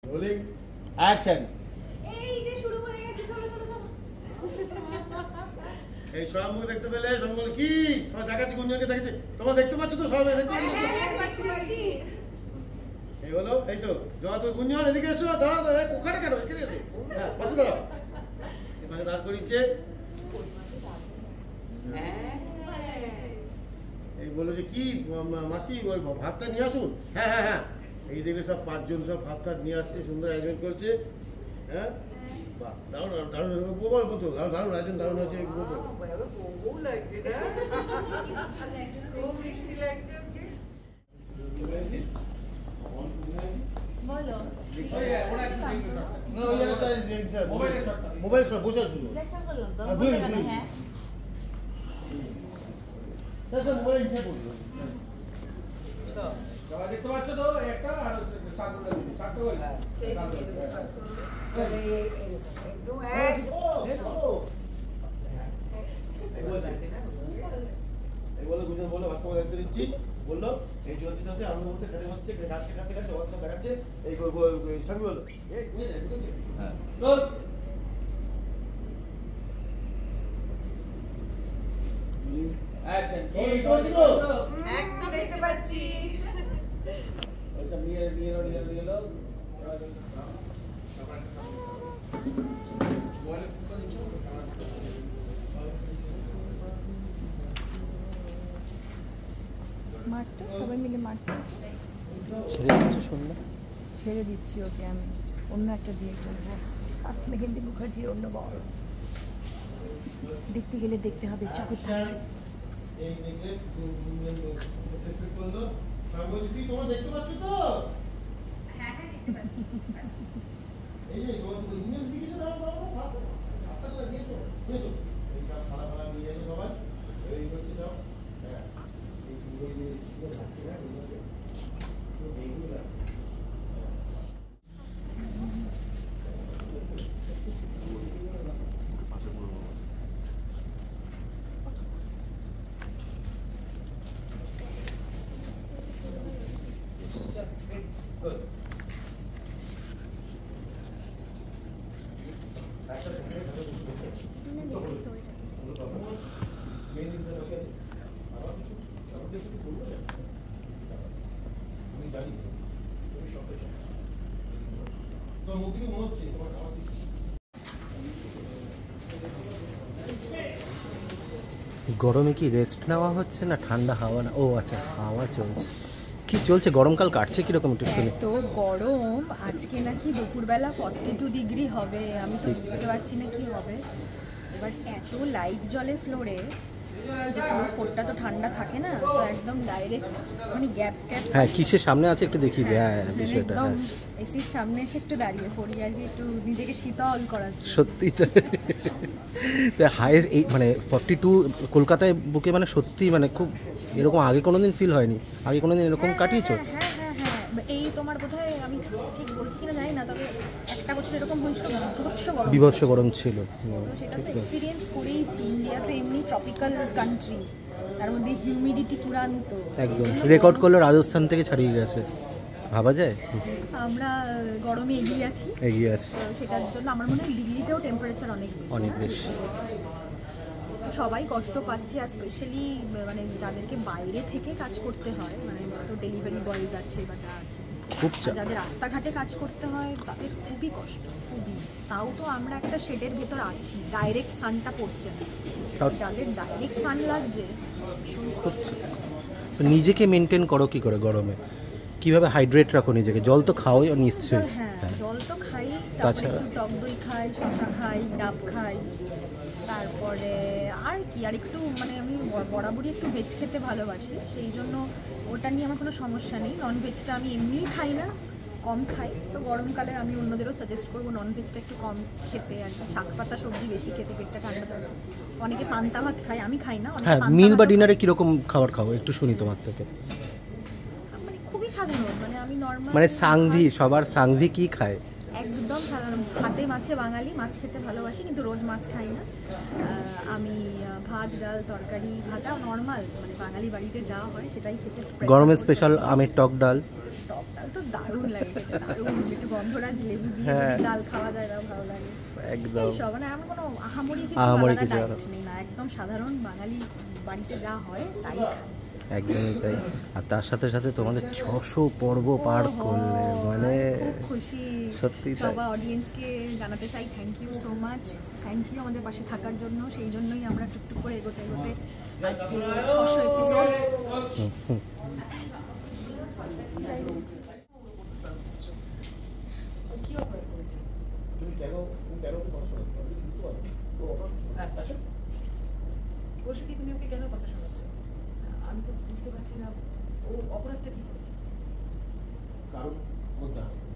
Rolling action. এই যে শুরু হয়ে গেছে, চলো চলো চলো। এই সব মুখ দেখতে পেলে সব বলে কি সব দেখাচ্ছি, গুঞ্জনকে দেখাচ্ছি, তোমরা দেখতে পাচ্ছ তো সব দেখতে পাচ্ছি। এই হলো, এই তো জমা তো গুঞ্জন এদিকে এসো, দাঁড়াও দাঁড়াও, কোখানে কেন এখানে এসো, হ্যাঁ পাশে দাঁড়াও, এখানে দাঁড় করিয়েছে। এই বলো যে কি মাসি ওই ভাতটা নিয়ে আসুন, হ্যাঁ হ্যাঁ হ্যাঁ, এই দেখে সব 5 জন সব ভাত টাত নিয়ে আসছে, সুন্দর আয়োজন করেছে, হ্যাঁ বাহ দারুণ দারুণ, বলবো তো দারুণ আয়োজন, দারুণ হয়েছে বলবো। মোবাইল বসে শুধু মোবাইল ইচ্ছা করলো দেখতে পাচ্ছ তো একটা আর বললো ভাত দেখতে দিচ্ছি, বললো এই চলছে চলছে আলুর মধ্যে খেতে বসছে, খাচ্ছে খাচ্ছে খাচ্ছে সব বেড়াচ্ছে, এই সবই বললো একদম দেখতে পাচ্ছি। মারতো সবাই মিলে মারতো, ছেড়ে দিচ্ছি ওকে, আমি অন্য একটা বিয়ে করবো। মেহেন্দি মুখার্জির অন্য বর, দেখতে গেলে দেখতে হবে চাকর থাকছে। তোমরা দেখতে পাচ্ছ তো? হ্যাঁ হ্যাঁ দেখতে পাচ্ছি। এই যে খারাপ নিয়ে এসো সবাই, এই করছে সব, হ্যাঁ এইগুলো গরমে কি রেস্ট নেওয়া হচ্ছে না ঠান্ডা হাওয়া না? ও আচ্ছা, হাওয়া চলছে। কি চলছে, গরমকাল কাটছে কিরকম একটু শুনি? তো গরম আজকে নাকি দুপুরবেলা 42 ডিগ্রি হবে, আমি তো বুঝতে পারছি না কি হবে। বাট এত লাইট জলে ফ্লোরে, যে পুরো ফ্লোরটা তো ঠান্ডা থাকে না, তো একদম ডাইরেক্ট মানে গ্যাপ গ্যাপ। হ্যাঁ কিসের সামনে আছে একটু দেখি, হ্যাঁ বিষয়টা একদম এসির সামনে এসে একটু দাঁড়িয়ে পড়ি আর কি, একটু নিজেকে শীতল করার। সত্যি তো হাইয়েস্ট এই মানে 42 কলকাতায় বুকে, মানে সত্যি মানে খুব এরকম আগে কোনোদিন ফিল হয়নি। আগে কোনোদিন এরকম কাটিয়েছো? হ্যাঁ হ্যাঁ হ্যাঁ, এই তোমার বোধহয় আমি ঠিক বলছি কিনা জানি না, তবে একটা বছর এরকম হয়েছিল, বিভৎস গরম ছিল। সেটা তো এক্সপিরিয়েন্স করেইছি। ইন্ডিয়া তো এমনি ট্রপিক্যাল কান্ট্রি, তার মধ্যে হিউমিডিটি চূড়ান্ত, একদম রেকর্ড করলো রাজস্থান থেকে ছাড়িয়ে গেছে, ভাবা যায়। আমরা গরমে এগিয়ে আছি, সেটার জন্য আমার মনে হয় দিল্লিতেও টেম্পারেচার অনেক বেশি। সবাই কষ্ট পাচ্ছে, আর স্পেশালি মানে যাদেরকে বাইরে থেকে কাজ করতে হয়, মানে তো ডেলিভারি বয়েজ আছে বা যা আছে, যাদের রাস্তাঘাটে কাজ করতে হয় তাদের খুবই কষ্ট, খুবই। তাও তো আমরা একটা শেডের ভেতর আছি, ডাইরেক্ট সানটা পড়ছে না, যাদের ডাইরেক্ট সান লাগছে নিজেকে মেনটেন করো কি করে গরমে? কিভাবে হাইড্রেট রাখো নিজেকে? জল তো খাওয়াই নিশ্চয়ই? হ্যাঁ জল তো খাই, তাছাড়া টক দই খাই, শসা খাই, ডাব খাই, তারপরে আর কি, আর একটু মানে আমি বরাবরই একটু ভেজ খেতে ভালোবাসি, সেই জন্য ওটা নিয়ে আমার কোনো সমস্যা নেই। ননভেজটা আমি এমনিই খাই না, কম খাই, তো গরমকালে আমি অন্যদেরও সাজেস্ট করবো ননভেজটা একটু কম খেতে, আর কি শাক পাতা সবজি বেশি খেতে, পেটটা ঠান্ডা থাকে। অনেকে পান্তা ভাত খায়, আমি খাই না। হ্যাঁ, মিল বা ডিনারে কিরকম খাবার খাও একটু শুনি তোমার থেকে। মানে খুবই সাধারণ, মানে আমি নর্মাল, মানে সাংভি, সবার সাংভি কি খায়? একদম সাধারণ, ভাতে মাছে বাঙালি, মাছ খেতে ভালোবাসি কিন্তু রোজ মাছ খাই না। আমি ভাত ডাল তরকারি ভাজা নর্মাল, মানে বাঙালি বাড়িতে যা হয় সেটাই খেতে। গরমে স্পেশাল আমের টক ডাল, তাহলে তো দারুণ লাগে খেতে, দারুণ একটু গন্ধরাজ লেবু দিয়ে হ্যাঁ। যদি ডাল খাওয়া যায় তাও ভালো লাগে। একদম এইসব মানে এমন কোনো আহামরি কিছু আহামরি আলাদা কিছু diet আলাদা। নেই না, একদম সাধারণ বাঙালি বাড়িতে যা হয় তাই খাই। একদমই তাই। আর তার সাথে সাথে তোমাদের 600 পর্ব পার করলে মানে খুব খুশি। সত্যি তাই। সবার অডিয়েন্সকে জানাতে চাই thank you so much, thank you আমাদের পাশে থাকার জন্য। সেই জন্যই আমরা টুকটুক করে এগোতে এগোতে আজকে 600 এপিসোড। যাই হোক, কি অপরাধ করেছে? তুমি কেন কথা শোনাচ্ছ? আমি বুঝতে পারছি না। তো আমার আচ্ছা কৌশিকী, তুমি ওকে কেন কথা শোনাচ্ছ? আমি তো বুঝতে পারছি না ও অপরাধটা কি করেছে। কারণ বলতে হবে।